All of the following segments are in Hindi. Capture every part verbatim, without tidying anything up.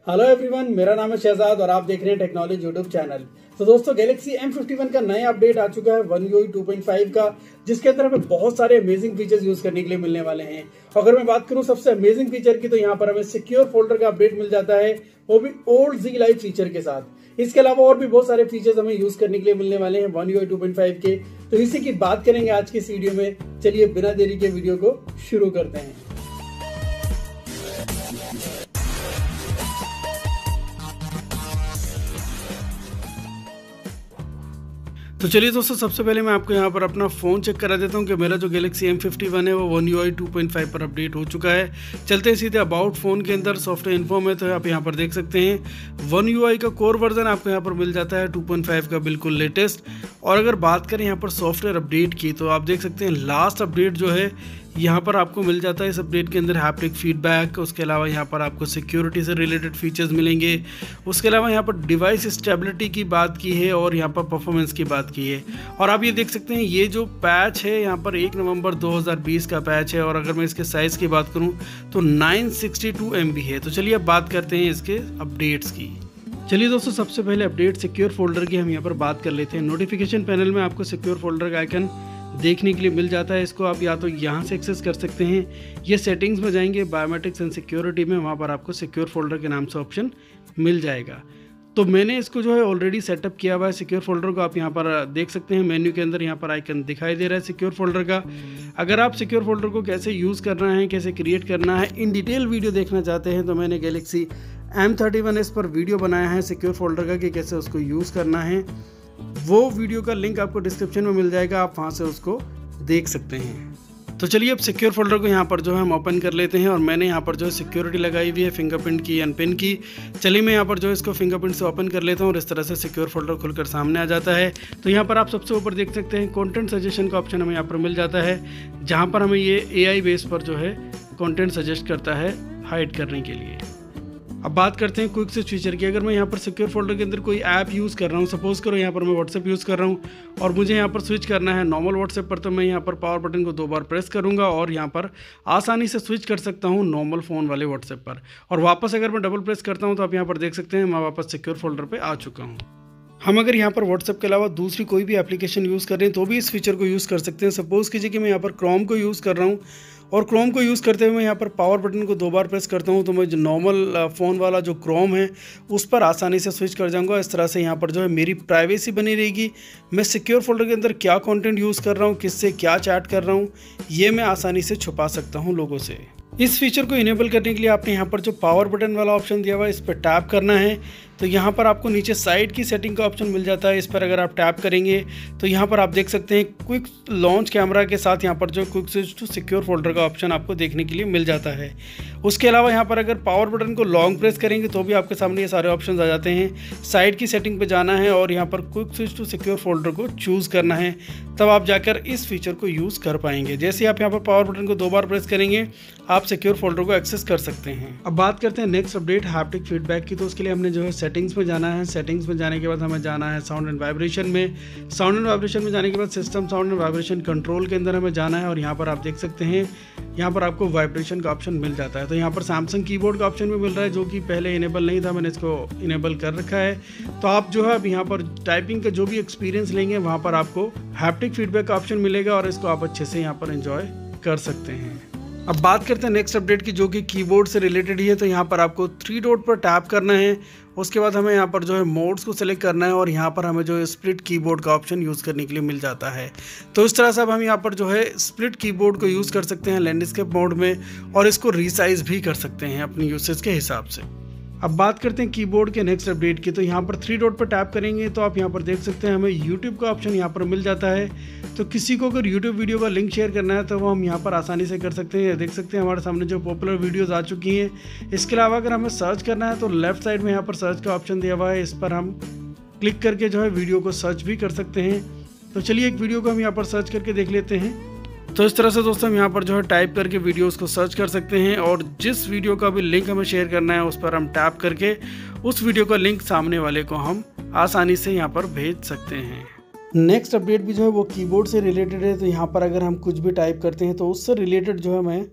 हेलो एवरीवन, मेरा नाम है शहजाद और आप देख रहे हैं टेक्नोलॉजी यूट्यूब चैनल। तो दोस्तों, गैलेक्सी एम फिफ्टी वन का नया अपडेट आ चुका है one U I two point five का, जिसके अंदर हमें बहुत सारे अमेजिंग फीचर्स यूज करने के लिए मिलने वाले हैं। अगर मैं बात करूं सबसे अमेजिंग फीचर की, तो यहाँ पर हमें सिक्योर फोल्डर का अपडेट मिल जाता है, वो भी ओल्ड जी लाइव फीचर के साथ। इसके अलावा और भी बहुत सारे फीचर्स हमें यूज करने के लिए मिलने वाले हैं one U I two point five के। तो इसी की बात करेंगे आज के इस वीडियो में। चलिए बिना देरी के वीडियो को शुरू करते हैं। तो चलिए दोस्तों, सबसे पहले मैं आपको यहाँ पर अपना फ़ोन चेक करा देता हूँ कि मेरा जो गैलेक्सी एम फिफ्टी वन है वो one U I two point five पर अपडेट हो चुका है। चलते हैं सीधे अबाउट फ़ोन के अंदर, सॉफ्टवेयर इन्फो में। तो आप यहाँ पर देख सकते हैं वन यू आई का कोर वर्जन आपको यहाँ पर मिल जाता है टू पॉइंट फाइव का, बिल्कुल लेटेस्ट। और अगर बात करें यहाँ पर सॉफ्टवेयर अपडेट की, तो आप देख सकते हैं लास्ट अपडेट जो है यहाँ पर आपको मिल जाता है। इस अपडेट के अंदर हैप्टिक फीडबैक, उसके अलावा यहाँ पर आपको सिक्योरिटी से रिलेटेड फीचर्स मिलेंगे। उसके अलावा यहाँ पर डिवाइस स्टेबिलिटी की बात की है और यहाँ पर परफॉर्मेंस की बात की है। और आप ये देख सकते हैं ये जो पैच है यहाँ पर एक नवंबर दो हज़ार बीस का पैच है। और अगर मैं इसके साइज़ की बात करूँ तो nine sixty two M B है। तो चलिए अब बात करते हैं इसके अपडेट्स की। चलिए दोस्तों, सबसे पहले अपडेट सिक्योर फोल्डर की हम यहाँ पर बात कर लेते हैं। नोटिफिकेशन पैनल में आपको सिक्योर फोल्डर का आइकन देखने के लिए मिल जाता है। इसको आप या तो यहाँ से एक्सेस कर सकते हैं, ये सेटिंग्स में जाएंगे, बायोमेट्रिक्स एंड सिक्योरिटी में, वहाँ पर आपको सिक्योर फोल्डर के नाम से ऑप्शन मिल जाएगा। तो मैंने इसको जो है ऑलरेडी सेटअप किया हुआ है सिक्योर फोल्डर को। आप यहाँ पर देख सकते हैं मेन्यू के अंदर यहाँ पर आइकन दिखाई दे रहा है सिक्योर फोल्डर का। अगर आप सिक्योर फोल्डर को कैसे यूज़ करना है, कैसे क्रिएट करना है, इन डिटेल वीडियो देखना चाहते हैं, तो मैंने Galaxy M thirty one S पर वीडियो बनाया है सिक्योर फोल्डर का कि कैसे उसको यूज़ करना है। वो वीडियो का लिंक आपको डिस्क्रिप्शन में मिल जाएगा, आप वहाँ से उसको देख सकते हैं। तो चलिए अब सिक्योर फोल्डर को यहाँ पर जो है हम ओपन कर लेते हैं। और मैंने यहाँ पर जो है सिक्योरिटी लगाई हुई है फिंगरप्रिंट की, अनपिन की। चलिए मैं यहाँ पर जो है इसको फिंगरप्रिंट से ओपन कर लेता हूँ और इस तरह से सिक्योर फोल्डर खुलकर सामने आ जाता है। तो यहाँ पर आप सबसे ऊपर देख सकते हैं कंटेंट सजेशन का ऑप्शन हमें यहाँ पर मिल जाता है, जहाँ पर हमें ये ए आई बेस पर जो है कंटेंट सजेस्ट करता है हाइड करने के लिए। अब बात करते हैं क्विक स्विच फीचर की। अगर मैं यहाँ पर सिक्योर फोल्डर के अंदर कोई ऐप यूज़ कर रहा हूँ, सपोज करो यहाँ पर मैं व्हाट्सएप यूज़ कर रहा हूँ और मुझे यहाँ पर स्विच करना है नॉर्मल व्हाट्सएप पर, तो मैं यहाँ पर पावर बटन को दो बार प्रेस करूँगा और यहाँ पर आसानी से स्विच कर सकता हूँ नॉर्मल फ़ोन वाले व्हाट्सएप पर। और वापस अगर मैं डबल प्रेस करता हूँ तो आप यहाँ पर देख सकते हैं मैं वापस सिक्योर फोल्डर पर आ चुका हूँ। हम अगर यहाँ पर व्हाट्सएप के अलावा दूसरी कोई भी एप्लीकेशन यूज़ कर रहे हैं तो भी इस फीचर को यूज़ कर सकते हैं। सपोज़ कीजिए कि मैं यहाँ पर क्रोम को यूज़ कर रहा हूँ और क्रोम को यूज़ करते हुए मैं यहाँ पर पावर बटन को दो बार प्रेस करता हूँ, तो मैं जो नॉर्मल फ़ोन वाला जो क्रोम है उस पर आसानी से स्विच कर जाऊँगा। इस तरह से यहाँ पर जो है मेरी प्राइवेसी बनी रहेगी। मैं सिक्योर फोल्डर के अंदर क्या कंटेंट यूज़ कर रहा हूँ, किससे क्या चैट कर रहा हूँ, ये मैं आसानी से छुपा सकता हूँ लोगों से। इस फीचर को इनेबल करने के लिए आपने यहाँ पर जो पावर बटन वाला ऑप्शन दिया हुआ है इस पर टैप करना है। तो यहाँ पर आपको नीचे साइड की सेटिंग का ऑप्शन मिल जाता है। इस पर अगर आप टैप करेंगे तो यहाँ पर आप देख सकते हैं क्विक लॉन्च कैमरा के साथ यहाँ पर जो quick switch to secure folder का ऑप्शन आपको देखने के लिए मिल जाता है। उसके अलावा यहाँ पर अगर पावर बटन को लॉन्ग प्रेस करेंगे तो भी आपके सामने ये सारे ऑप्शन आ जाते हैं। साइड की सेटिंग पर जाना है और यहाँ पर quick switch to secure folder को चूज़ करना है, तब आप जाकर इस फीचर को यूज़ कर पाएंगे। जैसे ही आप यहाँ पर पावर बटन को दो बार प्रेस करेंगे आप सिक्योर फोल्डर को एक्सेस कर सकते हैं। अब बात करते हैं नेक्स्ट अपडेट हैप्टिक फीडबैक की। तो उसके लिए हमने जो है सेटिंग्स में जाना है। सेटिंग्स में जाने के बाद हमें जाना है साउंड एंड वाइब्रेशन में। साउंड एंड वाइब्रेशन में जाने के बाद system sound and vibration control के अंदर हमें जाना है। और यहाँ पर आप देख सकते हैं यहाँ पर आपको वाइब्रेशन का ऑप्शन मिल जाता है। तो यहाँ पर सैमसंग कीबोर्ड का ऑप्शन भी मिल रहा है, जो कि पहले इनेबल नहीं था, मैंने इसको इनेबल कर रखा है। तो आप जो है अब यहाँ पर टाइपिंग का जो भी एक्सपीरियंस लेंगे वहाँ पर आपको हैप्टिक फीडबैक का ऑप्शन मिलेगा और इसको आप अच्छे से यहाँ पर एंजॉय कर सकते हैं। अब बात करते हैं नेक्स्ट अपडेट की, जो कि कीबोर्ड से रिलेटेड ही है। तो यहाँ पर आपको थ्री डॉट पर टैप करना है। उसके बाद हमें यहाँ पर जो है मोड्स को सेलेक्ट करना है और यहाँ पर हमें जो है स्प्लिट कीबोर्ड का ऑप्शन यूज़ करने के लिए मिल जाता है। तो इस तरह से अब हम यहाँ पर जो है स्प्लिट कीबोर्ड को यूज़ कर सकते हैं लैंडस्केप मोड में और इसको रीसाइज भी कर सकते हैं अपनी यूसेज के हिसाब से। अब बात करते हैं कीबोर्ड के नेक्स्ट अपडेट की। तो यहाँ पर थ्री डॉट पर टैप करेंगे तो आप यहाँ पर देख सकते हैं हमें यूट्यूब का ऑप्शन यहाँ पर मिल जाता है। तो किसी को अगर यूट्यूब वीडियो का लिंक शेयर करना है तो वो हम यहाँ पर आसानी से कर सकते हैं। देख सकते हैं हमारे सामने जो पॉपुलर वीडियोस आ चुकी हैं। इसके अलावा अगर हमें सर्च करना है तो लेफ्ट साइड में यहाँ पर सर्च का ऑप्शन दिया हुआ है, इस पर हम क्लिक करके जो है वीडियो को सर्च भी कर सकते हैं। तो चलिए एक वीडियो को हम यहाँ पर सर्च करके देख लेते हैं। तो इस तरह से दोस्तों हम यहाँ पर जो है टाइप करके वीडियोस को सर्च कर सकते हैं और जिस वीडियो का भी लिंक हमें शेयर करना है उस पर हम टैप करके उस वीडियो का लिंक सामने वाले को हम आसानी से यहाँ पर भेज सकते हैं। नेक्स्ट अपडेट भी जो है वो कीबोर्ड से रिलेटेड है। तो यहाँ पर अगर हम कुछ भी टाइप करते हैं तो उससे रिलेटेड जो है हमें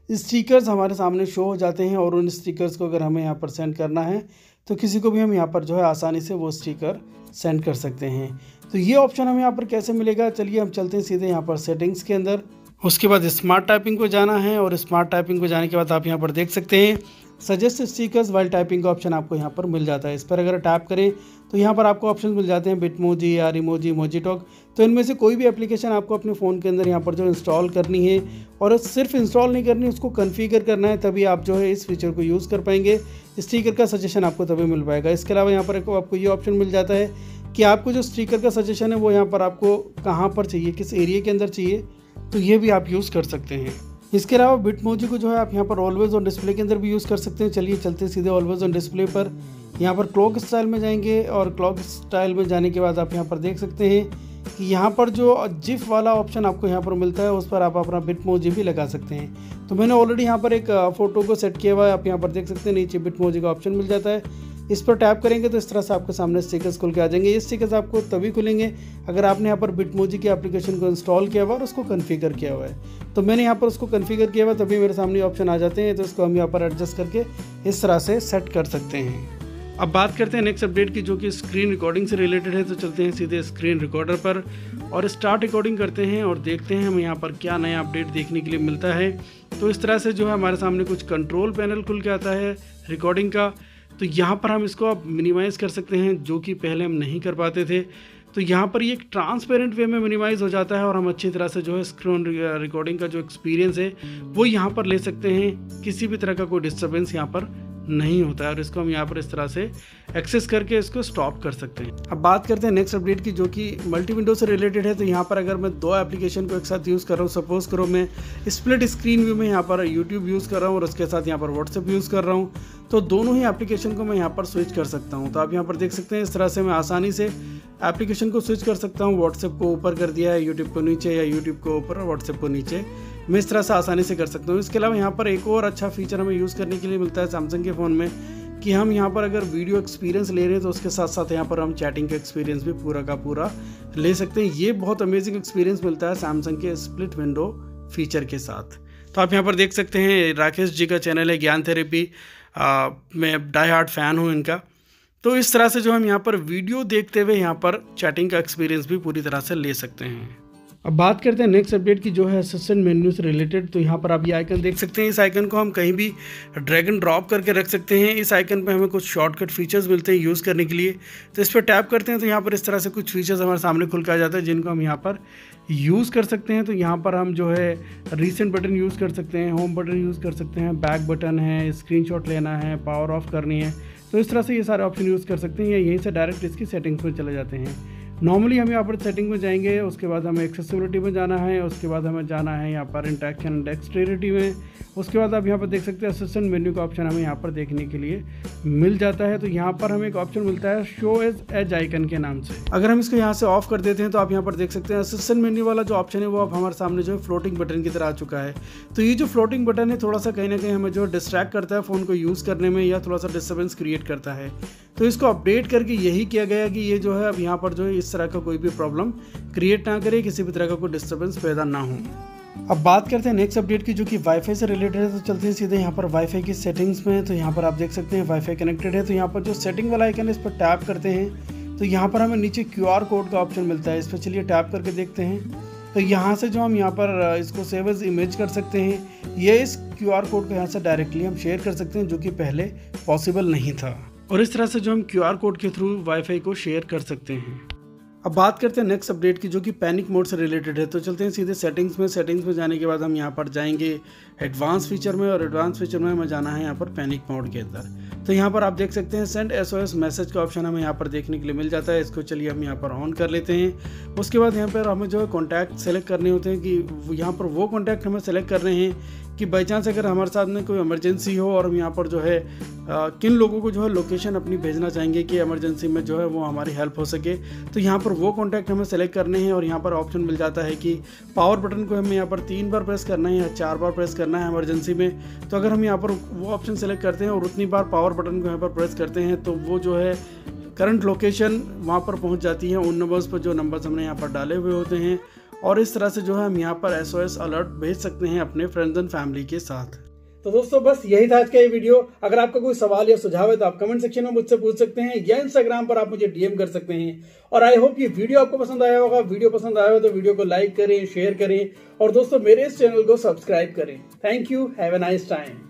स्टिकर्स हमारे सामने शो हो जाते हैं और उन स्टिकर्स को अगर हमें यहाँ पर सेंड करना है तो किसी को भी हम यहाँ पर जो है आसानी से वो स्टिकर सेंड कर सकते हैं। तो ये ऑप्शन हमें यहाँ पर कैसे मिलेगा, चलिए हम चलते हैं सीधे यहाँ पर सेटिंग्स के अंदर। उसके बाद स्मार्ट टाइपिंग को जाना है और स्मार्ट टाइपिंग को जाने के बाद आप यहाँ पर देख सकते हैं सजेस्ट स्टिकर्स वाइल टाइपिंग का ऑप्शन आपको यहाँ पर मिल जाता है। इस पर अगर टैप करें तो यहाँ पर आपको ऑप्शन मिल जाते हैं बिटमोजी या इमोजी, इमोजीटॉक। तो इनमें से कोई भी एप्लीकेशन आपको अपने फ़ोन के अंदर यहाँ पर जो इंस्टॉल करनी है, और सिर्फ इंस्टॉल नहीं करनी, उसको कॉन्फ़िगर करना है, तभी आप जो है इस फीचर को यूज़ कर पाएंगे। स्टिकर का सजेशन आपको तभी मिल पाएगा। इसके अलावा यहाँ पर आपको ये ऑप्शन मिल जाता है कि आपको जो स्टिकर का सजेशन है वो यहाँ पर आपको कहाँ पर चाहिए, किस एरिया के अंदर चाहिए, तो ये भी आप यूज़ कर सकते हैं। इसके अलावा बिटमोजी को जो है आप यहाँ पर ऑलवेज ऑन डिस्प्ले के अंदर भी यूज़ कर सकते हैं। चलिए चलते सीधे ऑलवेज ऑन डिस्प्ले पर। यहाँ पर क्लॉक स्टाइल में जाएंगे और क्लॉक स्टाइल में जाने के बाद आप यहाँ पर देख सकते हैं कि यहाँ पर जो जिफ वाला ऑप्शन आपको यहाँ पर मिलता है उस पर आप अपना बिटमोजी भी लगा सकते हैं। तो मैंने ऑलरेडी यहाँ पर एक फ़ोटो को सेट किया हुआ है, आप यहाँ पर देख सकते हैं नीचे बिटमोजी का ऑप्शन मिल जाता है। इस पर टैप करेंगे तो इस तरह से आपके सामने स्टिकर्स खुल के आ जाएंगे। ये स्टिकर्स आपको तभी खुलेंगे अगर आपने यहाँ पर बिटमोजी की एप्लीकेशन को इंस्टॉल किया हुआ और उसको कॉन्फ़िगर किया हुआ है। तो मैंने यहाँ पर उसको कॉन्फ़िगर किया हुआ, तभी मेरे सामने ऑप्शन आ जाते हैं। तो इसको हम यहाँ पर एडजस्ट करके इस तरह से सेट कर सकते हैं। अब बात करते हैं नेक्स्ट अपडेट की, जो कि स्क्रीन रिकॉर्डिंग से रिलेटेड है। तो चलते हैं सीधे स्क्रीन रिकॉर्डर पर और स्टार्ट रिकॉर्डिंग करते हैं और देखते हैं हमें यहाँ पर क्या नया अपडेट देखने के लिए मिलता है। तो इस तरह से जो है हमारे सामने कुछ कंट्रोल पैनल खुल के आता है रिकॉर्डिंग का। तो यहाँ पर हम इसको अब मिनिमाइज़ कर सकते हैं, जो कि पहले हम नहीं कर पाते थे। तो यहाँ पर ये एक ट्रांसपेरेंट वे में मिनिमाइज़ हो जाता है और हम अच्छी तरह से जो है स्क्रीन रिकॉर्डिंग का जो एक्सपीरियंस है वो यहाँ पर ले सकते हैं। किसी भी तरह का कोई डिस्टर्बेंस यहाँ पर नहीं होता है और इसको हम यहाँ पर इस तरह से एक्सेस करके इसको स्टॉप कर सकते हैं। अब बात करते हैं नेक्स्ट अपडेट की, जो कि मल्टी विंडो से रिलेटेड है। तो यहाँ पर अगर मैं दो एप्लीकेशन को एक साथ यूज़ कर रहा हूँ, सपोज करो मैं स्प्लिट स्क्रीन व्यू में यहाँ पर यूट्यूब यूज़ कर रहा हूँ और उसके साथ यहाँ पर व्हाट्सएप यूज़ कर रहा हूँ, तो दोनों ही एप्लीकेशन को मैं यहाँ पर स्विच कर सकता हूँ। तो आप यहाँ पर देख सकते हैं इस तरह से मैं आसानी से एप्लीकेशन को स्विच कर सकता हूँ। व्हाट्सएप को ऊपर कर दिया है, यूट्यूब को नीचे, या यूट्यूब को ऊपर और व्हाट्सएप को नीचे, मैं इस तरह से आसानी से कर सकता हूँ। इसके अलावा यहाँ पर एक और अच्छा फीचर हमें यूज़ करने के लिए मिलता है सैमसंग के फ़ोन में, कि हम यहाँ पर अगर वीडियो एक्सपीरियंस ले रहे हैं तो उसके साथ साथ यहाँ पर हम चैटिंग का एक्सपीरियंस भी पूरा का पूरा ले सकते हैं। ये बहुत अमेजिंग एक्सपीरियंस मिलता है सैमसंग के स्प्लिट विंडो फीचर के साथ। तो आप यहाँ पर देख सकते हैं राकेश जी का चैनल है ज्ञान थेरेपी, मैं डाई हार्ड फ़ैन हूँ इनका। तो इस तरह से जो हम यहाँ पर वीडियो देखते हुए यहाँ पर चैटिंग का एक्सपीरियंस भी पूरी तरह से ले सकते हैं। अब बात करते हैं नेक्स्ट अपडेट की, जो है असिस्टेंट मेन्यू से रिलेटेड। तो यहाँ पर आप ये आइकन देख सकते हैं, इस आइकन को हम कहीं भी ड्रैग एंड ड्रॉप करके रख सकते हैं। इस आइकन पे हमें कुछ शॉर्टकट फीचर्स मिलते हैं यूज़ करने के लिए। तो इस पर टैप करते हैं तो यहाँ पर इस तरह से कुछ फीचर्स हमारे सामने खुल के आ जाता है, जिनको हम यहाँ पर यूज़ कर सकते हैं। तो यहाँ पर हम जो है रीसेंट बटन यूज़ कर सकते हैं, होम बटन यूज़ कर सकते हैं, बैक बटन है, स्क्रीनशॉट लेना है, पावर ऑफ करनी है। तो इस तरह से ये सारे ऑप्शन यूज़ कर सकते हैं, या यहीं से डायरेक्ट इसकी सेटिंग्स में चले जाते हैं। नॉर्मली हम यहाँ पर सेटिंग में जाएंगे, उसके बाद हमें एक्सेसिबिलिटी में जाना है, उसके बाद हमें जाना है यहाँ पर इंटरेक्शन एंड डेक्सटेरिटी में। उसके बाद आप यहाँ पर देख सकते हैं असिस्टेंट मेन्यू का ऑप्शन हमें यहाँ पर देखने के लिए मिल जाता है। तो यहाँ पर हमें एक ऑप्शन मिलता है शो एज एज आइकन के नाम से। अगर हम इसको यहाँ से ऑफ कर देते हैं तो आप यहाँ पर देख सकते हैं असिस्टेंट मेन्यू वाला जो ऑप्शन है वो अब हमारे सामने जो है फ्लोटिंग बटन की तरह आ चुका है। तो ये जो फ्लोटिंग बटन है थोड़ा सा कहीं ना कहीं हमें जो डिस्ट्रैक्ट करता है फ़ोन को यूज़ करने में, या थोड़ा सा डिस्टर्बेंस क्रिएट करता है। तो इसको अपडेट करके यही किया गया कि ये जो है अब यहाँ पर जो है इस तरह का कोई भी प्रॉब्लम क्रिएट ना करे, किसी भी तरह का कोई डिस्टर्बेंस पैदा ना हो। अब बात करते हैं नेक्स्ट अपडेट की, जो कि वाईफाई से रिलेटेड है। तो चलते हैं सीधे यहाँ पर वाईफाई की सेटिंग्स में। तो यहाँ पर आप देख सकते हैं वाईफाई कनेक्टेड है। तो यहाँ पर जो सेटिंग वाला आइकन है इस पर टैप करते हैं तो यहाँ पर हमें नीचे क्यू आर कोड का ऑप्शन मिलता है। इस पर चलिए टैप करके देखते हैं। तो यहाँ से जो हम यहाँ पर इसको सेव एज इमेज कर सकते हैं, ये इस क्यू आर कोड को यहाँ से डायरेक्टली हम शेयर कर सकते हैं, जो कि पहले पॉसिबल नहीं था। और इस तरह से जो हम क्यू आर कोड के थ्रू वाईफाई को शेयर कर सकते हैं। अब बात करते हैं नेक्स्ट अपडेट की, जो कि पैनिक मोड से रिलेटेड है। तो चलते हैं सीधे सेटिंग्स में। सेटिंग्स में जाने के बाद हम यहाँ पर जाएंगे एडवांस फीचर में, और एडवांस फीचर में हमें जाना है यहाँ पर पैनिक मोड के अंदर। तो यहाँ पर आप देख सकते हैं सेंड एसओएस मैसेज का ऑप्शन हमें यहाँ पर देखने के लिए मिल जाता है। इसको चलिए हम यहाँ पर ऑन कर लेते हैं। उसके बाद यहाँ पर हमें जो है कॉन्टैक्ट सेलेक्ट करने होते हैं, कि यहाँ पर वो कॉन्टैक्ट हमें सेलेक्ट कर रहे हैं कि बाई चांस अगर हमारे साथ में कोई इमरजेंसी हो और हम यहाँ पर जो है आ, किन लोगों को जो है लोकेशन अपनी भेजना चाहेंगे कि इमरजेंसी में जो है वो हमारी हेल्प हो सके। तो यहाँ पर वो कॉन्टैक्ट हमें सेलेक्ट करने हैं, और यहाँ पर ऑप्शन मिल जाता है कि पावर बटन को हमें यहाँ पर तीन बार प्रेस करना है या चार बार प्रेस करना है इमरजेंसी में। तो अगर हम यहाँ पर वो ऑप्शन सेलेक्ट करते हैं और उतनी बार पावर बटन को यहाँ पर प्रेस करते हैं तो वो जो है करंट लोकेशन वहाँ पर पहुँच जाती है उन नंबर्स पर जो नंबर्स हमने यहाँ पर डाले हुए होते हैं। और इस तरह से जो है हम यहाँ पर एस ओ एस अलर्ट भेज सकते हैं अपने फ्रेंड्स एंड फैमिली के साथ। तो दोस्तों बस यही था आज का ये वीडियो। अगर आपका कोई सवाल या सुझाव है तो आप कमेंट सेक्शन में मुझसे पूछ सकते हैं या इंस्टाग्राम पर आप मुझे डीएम कर सकते हैं। और आई होप ये वीडियो आपको पसंद आया होगा। वीडियो पसंद आया हो तो वीडियो को लाइक करें, शेयर करें और दोस्तों मेरे इस चैनल को सब्सक्राइब करें। Thank you, have a nice time.